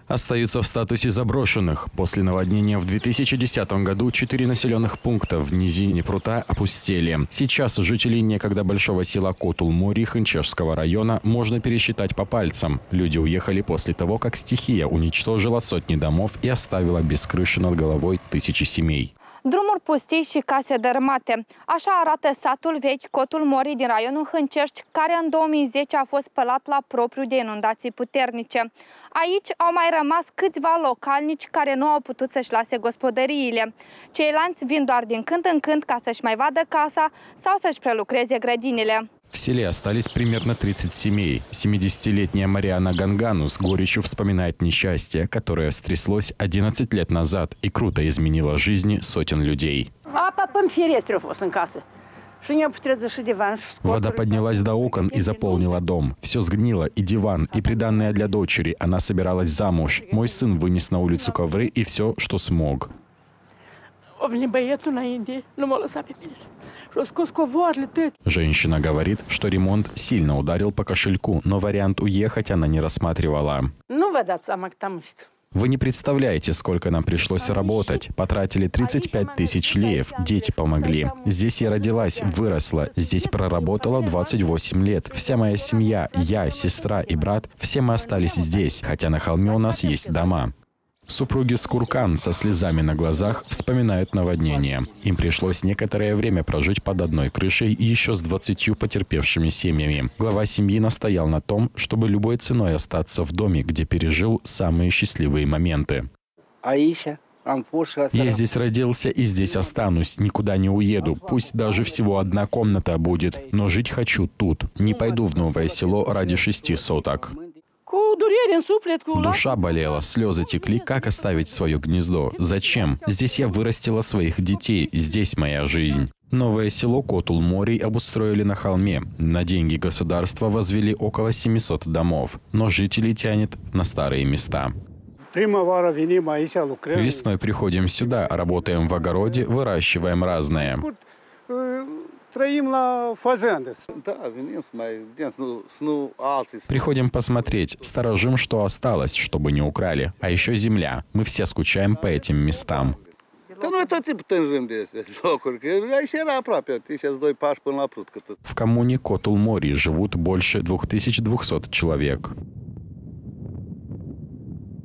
остаются в статусе заброшенных. После наводнения в 2010 году 4 населенных пункта в низине прута опустели. Сейчас жителей некогда большого села Котулмори Хынчешского района можно пересчитать по пальцам. Люди уехали после того, как стихия уничтожила сотни домов и оставила без крыши над головой тысячи семей. Drumuri pustii și case dărâmate. Așa arată satul vechi Cotul Mori din raionul Hâncești, care în 2010 a fost spălat la propriu de inundații puternice. Aici au mai rămas câțiva localnici care nu au putut să-și lase gospodăriile. Ceilalți vin doar din când în când ca să-și mai vadă casa sau să-și prelucreze grădinile. В селе остались примерно 30 семей. 70-летняя Мариана Гангану с горечью вспоминает несчастье, которое стряслось 11 лет назад и круто изменило жизни сотен людей. Вода поднялась до окон и заполнила дом. Все сгнило, и диван, и приданное для дочери. Она собиралась замуж. Мой сын вынес на улицу ковры и все, что смог. Женщина говорит, что ремонт сильно ударил по кошельку, но вариант уехать она не рассматривала. Вы не представляете, сколько нам пришлось работать. Потратили 35 тысяч леев, дети помогли. Здесь я родилась, выросла, здесь проработала 28 лет. Вся моя семья, я, сестра и брат, все мы остались здесь, хотя на холме у нас есть дома. Супруги Скуркан со слезами на глазах вспоминают наводнение. Им пришлось некоторое время прожить под одной крышей еще с 20 потерпевшими семьями. Глава семьи настоял на том, чтобы любой ценой остаться в доме, где пережил самые счастливые моменты. Я здесь родился и здесь останусь, никуда не уеду. Пусть даже всего одна комната будет, но жить хочу тут. Не пойду в новое село ради 6 соток. Душа болела, слезы текли. Как оставить свое гнездо? Зачем? Здесь я вырастила своих детей, здесь моя жизнь. Новое село Котулмори обустроили на холме. На деньги государства возвели около 700 домов. Но жителей тянет на старые места. Весной приходим сюда, работаем в огороде, выращиваем разное. Приходим посмотреть, сторожим, что осталось, чтобы не украли. А еще земля. Мы все скучаем по этим местам. В коммуне Котулмори живут больше 2200 человек.